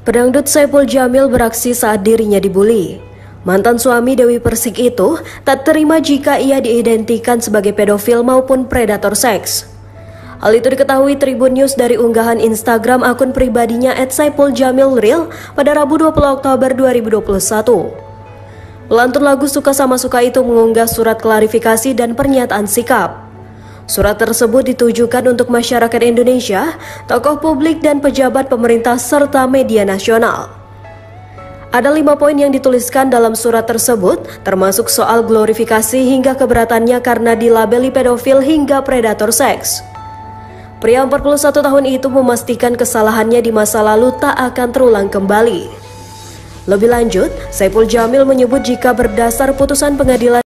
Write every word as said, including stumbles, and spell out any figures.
Pedangdut Saipul Jamil beraksi saat dirinya dibully. Mantan suami Dewi Persik itu tak terima jika ia diidentikan sebagai pedofil maupun predator seks. Hal itu diketahui Tribun News dari unggahan Instagram akun pribadinya et saipul jamil real pada Rabu dua puluh Oktober dua ribu dua puluh satu. Pelantun lagu Suka Sama Suka itu mengunggah surat klarifikasi dan pernyataan sikap. Surat tersebut ditujukan untuk masyarakat Indonesia, tokoh publik dan pejabat pemerintah serta media nasional. Ada lima poin yang dituliskan dalam surat tersebut, termasuk soal glorifikasi hingga keberatannya karena dilabeli pedofil hingga predator seks. Pria empat puluh satu tahun itu memastikan kesalahannya di masa lalu tak akan terulang kembali. Lebih lanjut, Saipul Jamil menyebut jika berdasar putusan pengadilan